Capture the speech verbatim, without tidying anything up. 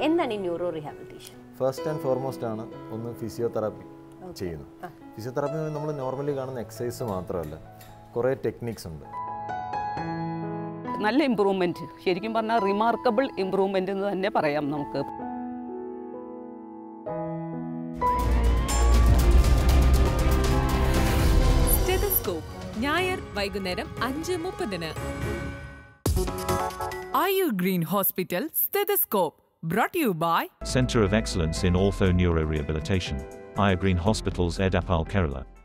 എന്താണ് ഈ neuro rehabilitation? First and foremost ആണ് ഒന്ന് ഫിസിയോതെറാപ്പി ചെയ്യുന്നത്. ഫിസിയോതെറാപ്പി നമ്മൾ നോർമലി കാണുന്ന എക്സസൈസ് മാത്രമല്ല, കുറേ ടെക്നിക്സ് ഉണ്ട്. നല്ല ഇമ്പ്രൂവ്മെൻറ്റ്, ശരിക്കും പറഞ്ഞാൽ റിമാർക്കബിൾ ഇമ്പ്രൂവ്മെൻ്റ് എന്ന് തന്നെ പറയാം നമുക്ക്. സ്റ്റെതസ്കോപ്പ് ഞായർ വൈകുന്നേരം അഞ്ച് മുപ്പതിന്. Ayur green hospital stethoscope brought to you by Center of Excellence in Ortho Neuro Rehabilitation, Ayagreen Hospitals, Edapal, Kerala.